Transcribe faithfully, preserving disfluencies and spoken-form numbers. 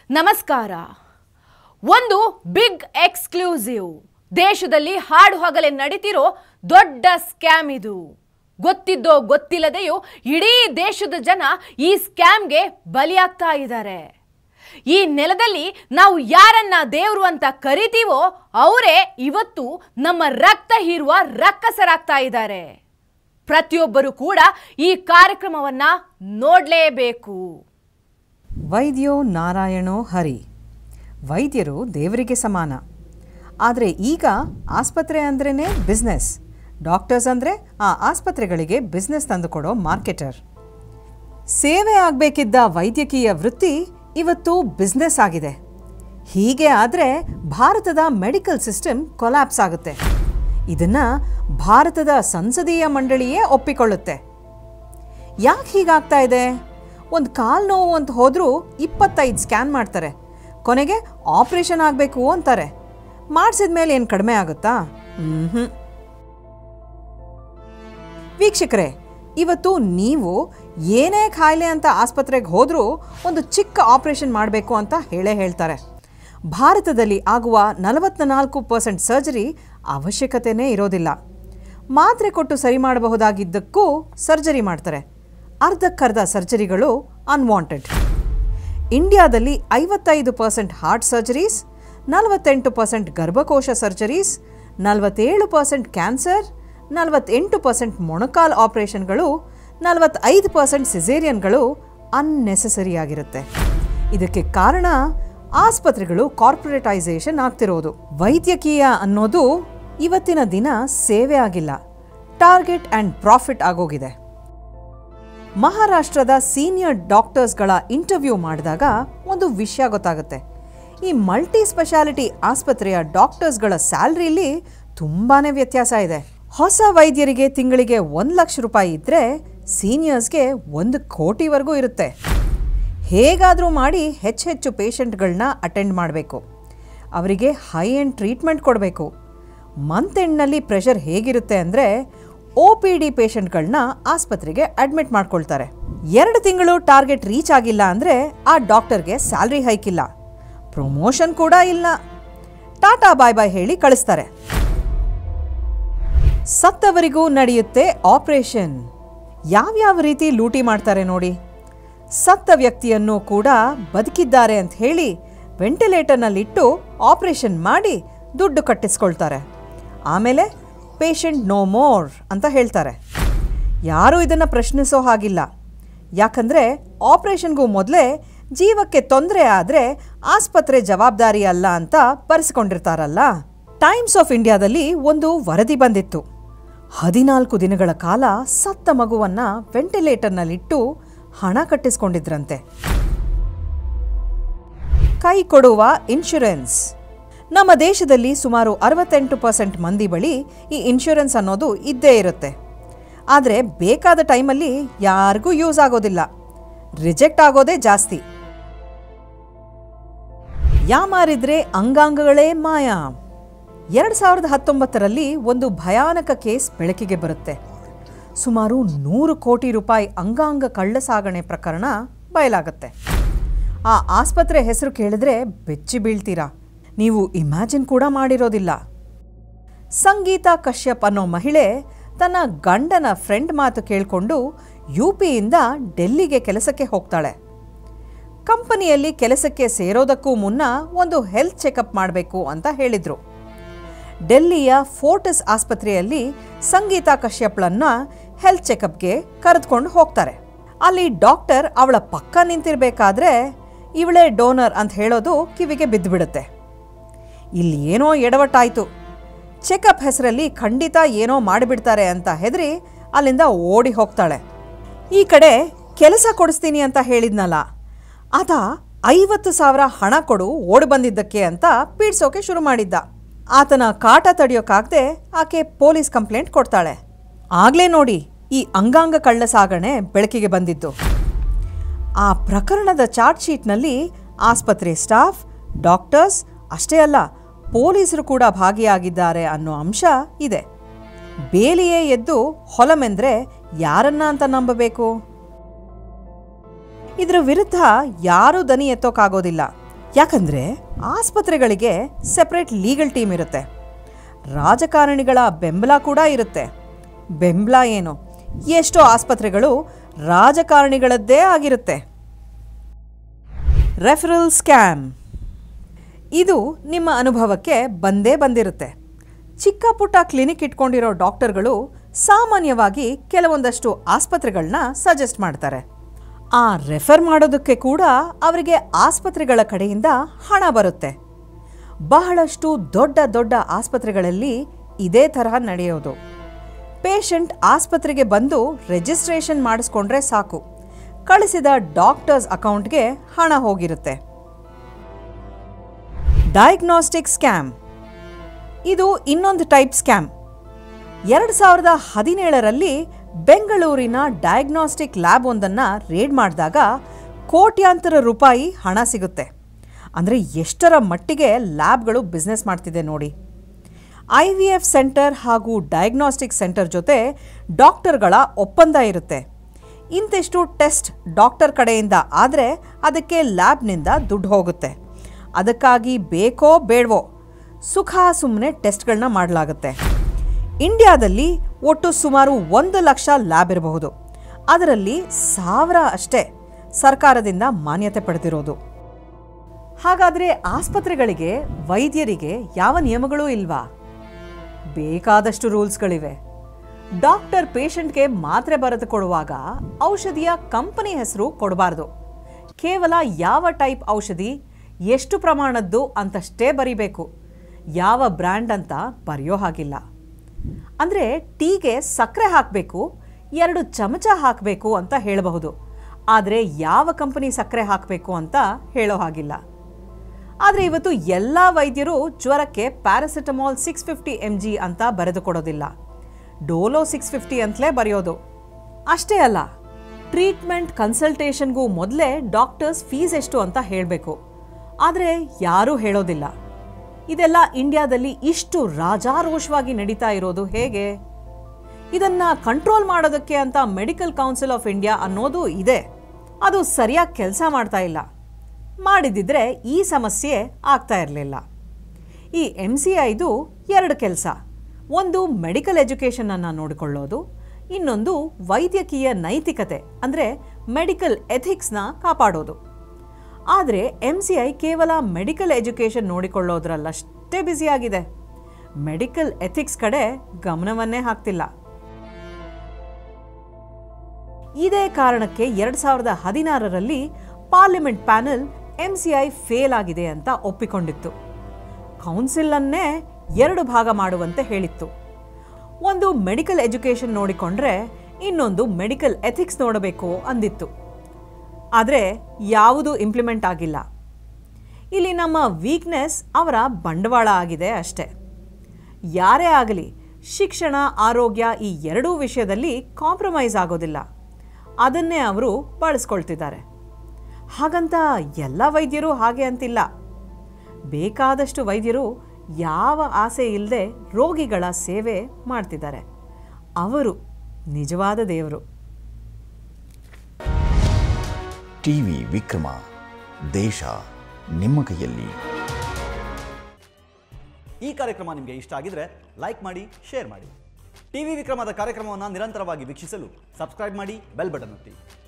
ನಮಸ್ಕಾರ. ಒಂದು big exclusive. ದೇಶದಲ್ಲಿ ಹಾಡು ಹಗಲೇ ನಡೀತಿರೋ ದೊಡ್ಡ ಸ್ಕ್ಯಾಮ್ ಇದು. ಗೊತ್ತಿದ್ದೋ ಗೊತ್ತಿಲ್ಲದೆಯೋ ಇಡೀ ದೇಶದ ಜನ ಈ ಸ್ಕ್ಯಾಮ್ಗೆ ಬಲಿಯಾಗ್ತಾ ಇದ್ದಾರೆ. ಈ ನೆಲದಲ್ಲಿ ನಾವು ಯಾರನ್ನ ದೇವರು ಅಂತ ಕರಿತೀವೋ ಅವರೇ ಇವತ್ತು ನಮ್ಮ ರಕ್ತ ಹೀರುವ ರಕ್ಕಸರಾಗ್ತಾ ಇದ್ದಾರೆ. ಪ್ರತಿಯೊಬ್ಬರು ಕೂಡ ಈ ಕಾರ್ಯಕ್ರಮವನ್ನ ನೋಡಲೇಬೇಕು. ವೈದ್ಯೋ ನಾರಾಯಣೋ ಹರಿ. ವೈದ್ಯರು ದೇವರಿಗೆ ಸಮಾನ. ಆದರೆ ಈಗ ಆಸ್ಪತ್ರೆ ಅಂದ್ರೇ ಬಿಸ್ನೆಸ್. ಡಾಕ್ಟರ್ಸ್ ಅಂದರೆ ಆ ಆಸ್ಪತ್ರೆಗಳಿಗೆ ಬಿಸ್ನೆಸ್ ತಂದುಕೊಡೋ ಮಾರ್ಕೆಟರ್. ಸೇವೆ ಆಗಬೇಕಿದ್ದ ವೈದ್ಯಕೀಯ ವೃತ್ತಿ ಇವತ್ತು ಬಿಸ್ನೆಸ್ ಆಗಿದೆ. ಹೀಗೆ ಆದರೆ ಭಾರತದ ಮೆಡಿಕಲ್ ಸಿಸ್ಟಮ್ ಕೊಲ್ಯಾಪ್ಸ್ ಆಗುತ್ತೆ. ಇದನ್ನು ಭಾರತದ ಸಂಸದೀಯ ಮಂಡಳಿಯೇ ಒಪ್ಪಿಕೊಳ್ಳುತ್ತೆ. ಯಾಕೆ ಹೀಗಾಗ್ತಾ ಇದೆ? ಒಂದು ಕಾಲು ನೋವು ಅಂತ ಹೋದರೂ ಇಪ್ಪತ್ತೈದು ಸ್ಕ್ಯಾನ್ ಮಾಡ್ತಾರೆ. ಕೊನೆಗೆ ಆಪ್ರೇಷನ್ ಆಗಬೇಕು ಅಂತಾರೆ. ಮಾಡಿಸಿದ ಮೇಲೆ ಏನು ಕಡಿಮೆ ಆಗುತ್ತಾ? ಹ್ಞೂ. ವೀಕ್ಷಕರೇ, ಇವತ್ತು ನೀವು ಏನೇ ಕಾಯಿಲೆ ಅಂತ ಆಸ್ಪತ್ರೆಗೆ ಹೋದರೂ ಒಂದು ಚಿಕ್ಕ ಆಪ್ರೇಷನ್ ಮಾಡಬೇಕು ಅಂತ ಹೇಳೇ ಹೇಳ್ತಾರೆ. ಭಾರತದಲ್ಲಿ ಆಗುವ ನಲವತ್ನಾಲ್ಕು ಪರ್ಸೆಂಟ್ ಸರ್ಜರಿ ಅವಶ್ಯಕತೆಯೇ ಇರೋದಿಲ್ಲ. ಮಾತ್ರೆ ಕೊಟ್ಟು ಸರಿ ಮಾಡಬಹುದಾಗಿದ್ದಕ್ಕೂ ಸರ್ಜರಿ ಮಾಡ್ತಾರೆ. ಅರ್ಧಕ್ಕರ್ಧ ಸರ್ಜರಿಗಳು ಅನ್ವಾಂಟೆಡ್. ಇಂಡಿಯಾದಲ್ಲಿ ಐವತ್ತೈದು ಪರ್ಸೆಂಟ್ ಹಾರ್ಟ್ ಸರ್ಜರೀಸ್, ನಲವತ್ತೆಂಟು ಪರ್ಸೆಂಟ್ ಗರ್ಭಕೋಶ ಸರ್ಜರೀಸ್, ನಲವತ್ತೇಳು ಪರ್ಸೆಂಟ್ ಕ್ಯಾನ್ಸರ್, ನಲವತ್ತೆಂಟು ಪರ್ಸೆಂಟ್ ಮೊಣಕಾಲು ಆಪರೇಷನ್ಗಳು, ನಲವತ್ತೈದು ಪರ್ಸೆಂಟ್ ಸಿಸೇರಿಯನ್ಗಳು ಅನ್ನೆಸೆಸರಿ ಆಗಿರುತ್ತೆ. ಇದಕ್ಕೆ ಕಾರಣ ಆಸ್ಪತ್ರೆಗಳು ಕಾರ್ಪೊರೇಟೈಸೇಷನ್ ಆಗ್ತಿರೋದು. ವೈದ್ಯಕೀಯ ಅನ್ನೋದು ಇವತ್ತಿನ ದಿನ ಸೇವೆ ಆಗಿಲ್ಲ, ಟಾರ್ಗೆಟ್ ಆ್ಯಂಡ್ ಪ್ರಾಫಿಟ್ ಆಗೋಗಿದೆ. ಮಹಾರಾಷ್ಟ್ರದ ಸೀನಿಯರ್ ಡಾಕ್ಟರ್ಸ್ಗಳ ಇಂಟರ್ವ್ಯೂ ಮಾಡಿದಾಗ ಒಂದು ವಿಷಯ ಗೊತ್ತಾಗುತ್ತೆ. ಈ ಮಲ್ಟಿ ಸ್ಪೆಷಾಲಿಟಿ ಆಸ್ಪತ್ರೆಯ ಡಾಕ್ಟರ್ಸ್ಗಳ ಸ್ಯಾಲ್ರಿಲಿ ತುಂಬಾ ವ್ಯತ್ಯಾಸ ಇದೆ. ಹೊಸ ವೈದ್ಯರಿಗೆ ತಿಂಗಳಿಗೆ ಒಂದು ಲಕ್ಷ ರೂಪಾಯಿ ಇದ್ದರೆ ಸೀನಿಯರ್ಸ್ಗೆ ಒಂದು ಕೋಟಿವರೆಗೂ ಇರುತ್ತೆ. ಹೇಗಾದರೂ ಮಾಡಿ ಹೆಚ್ಚು ಹೆಚ್ಚು ಪೇಷಂಟ್ಗಳನ್ನ ಅಟೆಂಡ್ ಮಾಡಬೇಕು. ಅವರಿಗೆ ಹೈ ಎಂಡ್ ಟ್ರೀಟ್ಮೆಂಟ್ ಕೊಡಬೇಕು. ಮಂತ್ ಎಂಡ್ನಲ್ಲಿ ಪ್ರೆಷರ್ ಹೇಗಿರುತ್ತೆ ಅಂದರೆ ಒ ಪಿ ಡಿ ಪೇಷಂಟ್ಗಳನ್ನ ಆಸ್ಪತ್ರೆಗೆ ಅಡ್ಮಿಟ್ ಮಾಡ್ಕೊಳ್ತಾರೆ. ಎರಡು ತಿಂಗಳು ಟಾರ್ಗೆಟ್ ರೀಚ್ ಆಗಿಲ್ಲ ಅಂದರೆ ಆ ಡಾಕ್ಟರ್ಗೆ ಸ್ಯಾಲ್ರಿ ಹೈಕ್ ಇಲ್ಲ, ಪ್ರಮೋಷನ್ ಕೂಡ ಇಲ್ಲ, ಟಾಟಾ ಬಾಯ್ ಬಾಯ್ ಹೇಳಿ ಕಳಿಸ್ತಾರೆ. ಸತ್ತವರಿಗೂ ನಡೆಯುತ್ತೆ ಆಪರೇಷನ್. ಯಾವ್ಯಾವ ರೀತಿ ಲೂಟಿ ಮಾಡ್ತಾರೆ ನೋಡಿ. ಸತ್ತ ವ್ಯಕ್ತಿಯನ್ನು ಕೂಡ ಬದುಕಿದ್ದಾರೆ ಅಂತ ಹೇಳಿ ವೆಂಟಿಲೇಟರ್ನಲ್ಲಿಟ್ಟು ಆಪರೇಷನ್ ಮಾಡಿ ದುಡ್ಡು ಕಟ್ಟಿಸ್ಕೊಳ್ತಾರೆ. ಆಮೇಲೆ ಪೇಷಂಟ್ ನೋ ಮೋರ್ ಅಂತ ಹೇಳ್ತಾರೆ. ಯಾರೂ ಇದನ್ನು ಪ್ರಶ್ನಿಸೋ ಹಾಗಿಲ್ಲ. ಯಾಕಂದರೆ ಆಪರೇಷನ್ಗೂ ಮೊದಲೇ ಜೀವಕ್ಕೆ ತೊಂದರೆ ಆದರೆ ಆಸ್ಪತ್ರೆ ಜವಾಬ್ದಾರಿ ಅಲ್ಲ ಅಂತ ಬರೆಸ್ಕೊಂಡಿರ್ತಾರಲ್ಲ. ಟೈಮ್ಸ್ ಆಫ್ ಇಂಡಿಯಾದಲ್ಲಿ ಒಂದು ವರದಿ ಬಂದಿತ್ತು. ಹದಿನಾಲ್ಕು ದಿನಗಳ ಕಾಲ ಸತ್ತ ಮಗುವನ್ನು ವೆಂಟಿಲೇಟರ್ನಲ್ಲಿಟ್ಟು ಹಣ ಕಟ್ಟಿಸ್ಕೊಂಡಿದ್ರಂತೆ. ಕೈ ಕೊಡುವ ಇನ್ಶೂರೆನ್ಸ್. ನಮ್ಮ ದೇಶದಲ್ಲಿ ಸುಮಾರು ಅರವತ್ತೆಂಟು ಪರ್ಸೆಂಟ್ ಮಂದಿ ಬಳಿ ಈ ಇನ್ಶೂರೆನ್ಸ್ ಅನ್ನೋದು ಇದ್ದೇ ಇರುತ್ತೆ. ಆದರೆ ಬೇಕಾದ ಟೈಮಲ್ಲಿ ಯಾರಿಗೂ ಯೂಸ್ ಆಗೋದಿಲ್ಲ, ರಿಜೆಕ್ಟ್ ಆಗೋದೇ ಜಾಸ್ತಿ. ಯಾಮಾರಿದ್ರೆ ಅಂಗಾಂಗಗಳೇ ಮಾಯ. ಎರಡು ಸಾವಿರದ ಹತ್ತೊಂಬತ್ತರಲ್ಲಿ ಒಂದು ಭಯಾನಕ ಕೇಸ್ ಬೆಳಕಿಗೆ ಬರುತ್ತೆ. ಸುಮಾರು ನೂರು ಕೋಟಿ ರೂಪಾಯಿ ಅಂಗಾಂಗ ಕಳ್ಳಸಾಗಣೆ ಪ್ರಕರಣ ಬಯಲಾಗುತ್ತೆ. ಆ ಆಸ್ಪತ್ರೆ ಹೆಸರು ಕೇಳಿದ್ರೆ ಬೆಚ್ಚಿ ಬೀಳ್ತೀರಾ. ನೀವು ಇಮ್ಯಾಜಿನ್ ಕೂಡ ಮಾಡಿರೋದಿಲ್ಲ. ಸಂಗೀತಾ ಕಶ್ಯಪ್ ಅನ್ನೋ ಮಹಿಳೆ ತನ್ನ ಗಂಡನ ಫ್ರೆಂಡ್ ಮಾತು ಕೇಳಿಕೊಂಡು ಯು ಪಿಯಿಂದ ಡೆಲ್ಲಿಗೆ ಕೆಲಸಕ್ಕೆ ಹೋಗ್ತಾಳೆ. ಕಂಪನಿಯಲ್ಲಿ ಕೆಲಸಕ್ಕೆ ಸೇರೋದಕ್ಕೂ ಮುನ್ನ ಒಂದು ಹೆಲ್ತ್ ಚೆಕಪ್ ಮಾಡಬೇಕು ಅಂತ ಹೇಳಿದರು. ಡೆಲ್ಲಿಯ ಫೋರ್ಟಿಸ್ ಆಸ್ಪತ್ರೆಯಲ್ಲಿ ಸಂಗೀತಾ ಕಶ್ಯಪ್ಳನ್ನ ಹೆಲ್ತ್ ಚೆಕಪ್ಗೆ ಕರೆದುಕೊಂಡು ಹೋಗ್ತಾರೆ. ಅಲ್ಲಿ ಡಾಕ್ಟರ್ ಅವಳ ಪಕ್ಕ ನಿಂತಿರಬೇಕಾದ್ರೆ ಇವಳೇ ಡೋನರ್ ಅಂತ ಹೇಳೋದು ಕಿವಿಗೆ ಬಿದ್ದುಬಿಡುತ್ತೆ. ಇಲ್ಲಿ ಏನೋ ಎಡವಟ್ಟಾಯಿತು. ಚೆಕಪ್ ಹೆಸರಲ್ಲಿ ಖಂಡಿತ ಏನೋ ಮಾಡಿಬಿಡ್ತಾರೆ ಅಂತ ಹೆದರಿ ಅಲ್ಲಿಂದ ಓಡಿ ಹೋಗ್ತಾಳೆ. ಈ ಕಡೆ ಕೆಲಸ ಕೊಡಿಸ್ತೀನಿ ಅಂತ ಹೇಳಿದ್ನಲ್ಲ, ಆತ ಐವತ್ತು ಸಾವಿರ ಹಣ ಕೊಡು ಓಡಿ ಬಂದಿದ್ದಕ್ಕೆ ಅಂತ ಪೀಡ್ಸೋಕೆ ಶುರು ಮಾಡಿದ್ದ. ಆತನ ಕಾಟ ತಡೆಯೋಕ್ಕಾಗದೆ ಆಕೆ ಪೊಲೀಸ್ ಕಂಪ್ಲೇಂಟ್ ಕೊಡ್ತಾಳೆ. ಆಗಲೇ ನೋಡಿ ಈ ಅಂಗಾಂಗ ಕಳ್ಳ ಸಾಗಣೆ ಬೆಳಕಿಗೆ ಬಂದಿದ್ದು. ಆ ಪ್ರಕರಣದ ಚಾರ್ಜ್ ಶೀಟ್ನಲ್ಲಿ ಆಸ್ಪತ್ರೆ ಸ್ಟಾಫ್, ಡಾಕ್ಟರ್ಸ್ ಅಷ್ಟೇ ಅಲ್ಲ, ಪೊಲೀಸರು ಕೂಡ ಭಾಗಿಯಾಗಿದ್ದಾರೆ ಅನ್ನೋ ಅಂಶ ಇದೆ. ಬೇಲಿಯೇ ಎದ್ದು ಹೊಲಮೆಂದ್ರೆ ಯಾರನ್ನ ಅಂತ ನಂಬಬೇಕು? ಇದರ ವಿರುದ್ಧ ಯಾರೂ ದನಿ ಎತ್ತೋಕ್ಕಾಗೋದಿಲ್ಲ. ಯಾಕಂದರೆ ಆಸ್ಪತ್ರೆಗಳಿಗೆ ಸೆಪ್ರೇಟ್ ಲೀಗಲ್ ಟೀಮ್ ಇರುತ್ತೆ, ರಾಜಕಾರಣಿಗಳ ಬೆಂಬಲ ಕೂಡ ಇರುತ್ತೆ. ಬೆಂಬಲ ಏನು, ಎಷ್ಟೋ ಆಸ್ಪತ್ರೆಗಳು ರಾಜಕಾರಣಿಗಳದ್ದೇ ಆಗಿರುತ್ತೆ. ರೆಫರಲ್ ಸ್ಕ್ಯಾಮ್, ಇದು ನಿಮ್ಮ ಅನುಭವಕ್ಕೆ ಬಂದೇ ಬಂದಿರುತ್ತೆ. ಚಿಕ್ಕ ಪುಟ್ಟ ಕ್ಲಿನಿಕ್ ಇಟ್ಕೊಂಡಿರೋ ಡಾಕ್ಟರ್ಗಳು ಸಾಮಾನ್ಯವಾಗಿ ಕೆಲವೊಂದಷ್ಟು ಆಸ್ಪತ್ರೆಗಳನ್ನ ಸಜೆಸ್ಟ್ ಮಾಡ್ತಾರೆ. ಆ ರೆಫರ್ ಮಾಡೋದಕ್ಕೆ ಕೂಡ ಅವರಿಗೆ ಆಸ್ಪತ್ರೆಗಳ ಕಡೆಯಿಂದ ಹಣ ಬರುತ್ತೆ. ಬಹಳಷ್ಟು ದೊಡ್ಡ ದೊಡ್ಡ ಆಸ್ಪತ್ರೆಗಳಲ್ಲಿ ಇದೇ ತರಹ ನಡೆಯೋದು. ಪೇಷಂಟ್ ಆಸ್ಪತ್ರೆಗೆ ಬಂದು ರಿಜಿಸ್ಟ್ರೇಷನ್ ಮಾಡಿಸ್ಕೊಂಡ್ರೆ ಸಾಕು, ಕಳಿಸಿದ ಡಾಕ್ಟರ್ಸ್ ಅಕೌಂಟ್ಗೆ ಹಣ ಹೋಗಿರುತ್ತೆ. ಡಯಾಗ್ನೋಸ್ಟಿಕ್ ಸ್ಕ್ಯಾಮ್, ಇದು ಇನ್ನೊಂದು ಟೈಪ್ ಸ್ಕ್ಯಾಮ್. ಎರಡು ಸಾವಿರದ ಹದಿನೇಳರಲ್ಲಿ ಬೆಂಗಳೂರಿನ ಡಯಾಗ್ನೋಸ್ಟಿಕ್ ಲ್ಯಾಬ್ ಒಂದನ್ನು ರೇಡ್ ಮಾಡಿದಾಗ ಕೋಟ್ಯಾಂತರ ರೂಪಾಯಿ ಹಣ ಸಿಗುತ್ತೆ. ಅಂದರೆ ಎಷ್ಟರ ಮಟ್ಟಿಗೆ ಲ್ಯಾಬ್ಗಳು ಬಿಸ್ನೆಸ್ ಮಾಡ್ತಿದೆ ನೋಡಿ. ಐ ವಿ ಎಫ್ ಸೆಂಟರ್ ಹಾಗೂ ಡಯಾಗ್ನೋಸ್ಟಿಕ್ ಸೆಂಟರ್ ಜೊತೆ ಡಾಕ್ಟರ್ಗಳ ಒಪ್ಪಂದ ಇರುತ್ತೆ. ಇಂತಿಷ್ಟು ಟೆಸ್ಟ್ ಡಾಕ್ಟರ್ ಕಡೆಯಿಂದ ಆದರೆ ಅದಕ್ಕೆ ಲ್ಯಾಬ್ನಿಂದ ದುಡ್ಡು ಹೋಗುತ್ತೆ. ಅದಕ್ಕಾಗಿ ಬೇಕೋ ಬೇಡವೋ ಸುಖ ಸುಮ್ಮನೆ ಟೆಸ್ಟ್ಗಳನ್ನ ಮಾಡಲಾಗುತ್ತೆ. ಇಂಡಿಯಾದಲ್ಲಿ ಒಟ್ಟು ಸುಮಾರು ಒಂದು ಲಕ್ಷ ಲ್ಯಾಬ್ ಇರಬಹುದು. ಅದರಲ್ಲಿ ಸಾವಿರ ಅಷ್ಟೇ ಸರ್ಕಾರದಿಂದ ಮಾನ್ಯತೆ ಪಡೆದಿರೋದು. ಹಾಗಾದರೆ ಆಸ್ಪತ್ರೆಗಳಿಗೆ, ವೈದ್ಯರಿಗೆ ಯಾವ ನಿಯಮಗಳೂ ಇಲ್ವಾ? ಬೇಕಾದಷ್ಟು ರೂಲ್ಸ್ಗಳಿವೆ. ಡಾಕ್ಟರ್ ಪೇಷಂಟ್ಗೆ ಮಾತ್ರೆ ಬರೆದು ಕೊಡುವಾಗ ಔಷಧಿಯ ಕಂಪನಿ ಹೆಸರು ಕೊಡಬಾರ್ದು. ಕೇವಲ ಯಾವ ಟೈಪ್ ಔಷಧಿ, ಎಷ್ಟು ಪ್ರಮಾಣದ್ದು ಅಂತಷ್ಟೇ ಬರೀಬೇಕು. ಯಾವ ಬ್ರ್ಯಾಂಡ್ ಅಂತ ಬರೆಯೋ ಹಾಗಿಲ್ಲ. ಅಂದರೆ ಟೀಗೆ ಸಕ್ಕರೆ ಹಾಕಬೇಕು, ಎರಡು ಚಮಚ ಹಾಕಬೇಕು ಅಂತ ಹೇಳಬಹುದು, ಆದರೆ ಯಾವ ಕಂಪನಿ ಸಕ್ಕರೆ ಹಾಕಬೇಕು ಅಂತ ಹೇಳೋ ಹಾಗಿಲ್ಲ. ಆದರೆ ಇವತ್ತು ಎಲ್ಲ ವೈದ್ಯರು ಜ್ವರಕ್ಕೆ paracetamol six fifty M G ಅಂತ ಬರೆದು ಕೊಡೋದಿಲ್ಲ, ಡೋಲೋ ಸಿಕ್ಸ್ ಫಿಫ್ಟಿ ಅಂತಲೇ ಬರೆಯೋದು. ಅಷ್ಟೇ ಅಲ್ಲ, ಟ್ರೀಟ್ಮೆಂಟ್ ಕನ್ಸಲ್ಟೇಷನ್ಗೂ ಮೊದಲೇ ಡಾಕ್ಟರ್ಸ್ ಫೀಸ್ ಎಷ್ಟು ಅಂತ ಹೇಳಬೇಕು, ಆದರೆ ಯಾರೂ ಹೇಳೋದಿಲ್ಲ. ಇದೆಲ್ಲ ಇಂಡಿಯಾದಲ್ಲಿ ಇಷ್ಟು ರಾಜಾರೋಷವಾಗಿ ನಡೀತಾ ಇರೋದು ಹೇಗೆ? ಇದನ್ನು ಕಂಟ್ರೋಲ್ ಮಾಡೋದಕ್ಕೆ ಅಂತ ಮೆಡಿಕಲ್ ಕೌನ್ಸಿಲ್ ಆಫ್ ಇಂಡಿಯಾ ಅನ್ನೋದು ಇದೆ. ಅದು ಸರಿಯಾಗಿ ಕೆಲಸ ಮಾಡ್ತಾ ಇಲ್ಲ. ಮಾಡಿದ್ದಿದ್ರೆ ಈ ಸಮಸ್ಯೆ ಆಗ್ತಾ ಇರಲಿಲ್ಲ. ಈ ಎಮ್ ಸಿ ಐದು ಎರಡು ಕೆಲಸ. ಒಂದು ಮೆಡಿಕಲ್ ಎಜುಕೇಷನನ್ನು ನೋಡಿಕೊಳ್ಳೋದು, ಇನ್ನೊಂದು ವೈದ್ಯಕೀಯ ನೈತಿಕತೆ ಅಂದರೆ ಮೆಡಿಕಲ್ ಎಥಿಕ್ಸ್ನ ಕಾಪಾಡೋದು. ಆದರೆ ಎಮ್ ಸಿ ಐ ಕೇವಲ ಮೆಡಿಕಲ್ ಎಜುಕೇಷನ್ ನೋಡಿಕೊಳ್ಳೋದ್ರಲ್ಲಷ್ಟೇ ಬ್ಯುಸಿಯಾಗಿದೆ. ಮೆಡಿಕಲ್ ಎಥಿಕ್ಸ್ ಕಡೆ ಗಮನವನ್ನೇ ಹಾಕ್ತಿಲ್ಲ. ಇದೇ ಕಾರಣಕ್ಕೆ ಎರಡು ಸಾವಿರದ ಹದಿನಾರರಲ್ಲಿ parliament panel M C I fail ಆಗಿದೆ ಅಂತ ಒಪ್ಪಿಕೊಂಡಿತ್ತು. ಕೌನ್ಸಿಲನ್ನೇ ಎರಡು ಭಾಗ ಮಾಡುವಂತೆ ಹೇಳಿತ್ತು. ಒಂದು ಮೆಡಿಕಲ್ ಎಜುಕೇಷನ್ ನೋಡಿಕೊಂಡ್ರೆ ಇನ್ನೊಂದು ಮೆಡಿಕಲ್ ಎಥಿಕ್ಸ್ ನೋಡಬೇಕು ಅಂದಿತ್ತು. ಆದರೆ ಯಾವುದೂ ಇಂಪ್ಲಿಮೆಂಟ್ ಆಗಿಲ್ಲ. ಇಲ್ಲಿ ನಮ್ಮ ವೀಕ್ನೆಸ್ ಅವರ ಬಂಡವಾಳ ಆಗಿದೆ ಅಷ್ಟೆ. ಯಾರೇ ಆಗಲಿ ಶಿಕ್ಷಣ, ಆರೋಗ್ಯ ಈ ಎರಡೂ ವಿಷಯದಲ್ಲಿ ಕಾಂಪ್ರಮೈಸ್ ಆಗೋದಿಲ್ಲ. ಅದನ್ನೇ ಅವರು ಬಳಸ್ಕೊಳ್ತಿದ್ದಾರೆ. ಹಾಗಂತ ಎಲ್ಲ ವೈದ್ಯರು ಹಾಗೆ ಅಂತಿಲ್ಲ. ಬೇಕಾದಷ್ಟು ವೈದ್ಯರು ಯಾವ ಆಸೆ ಇಲ್ಲದೆ ರೋಗಿಗಳ ಸೇವೆ ಮಾಡ್ತಿದ್ದಾರೆ. ಅವರು ನಿಜವಾದ ದೇವರು. ಟಿವಿ ವಿಕ್ರಮ, ದೇಶ ನಿಮ್ಮ ಕೈಯಲ್ಲಿ. ಈ ಕಾರ್ಯಕ್ರಮ ನಿಮಗೆ ಇಷ್ಟ ಆಗಿದ್ರೆ ಲೈಕ್ ಮಾಡಿ, ಶೇರ್ ಮಾಡಿ. ಟಿವಿ ವಿಕ್ರಮದ ಕಾರ್ಯಕ್ರಮವನ್ನು ನಿರಂತರವಾಗಿ ವೀಕ್ಷಿಸಲು ಸಬ್ಸ್ಕ್ರೈಬ್ ಮಾಡಿ, ಬೆಲ್ ಬಟನ್ ಒತ್ತಿ.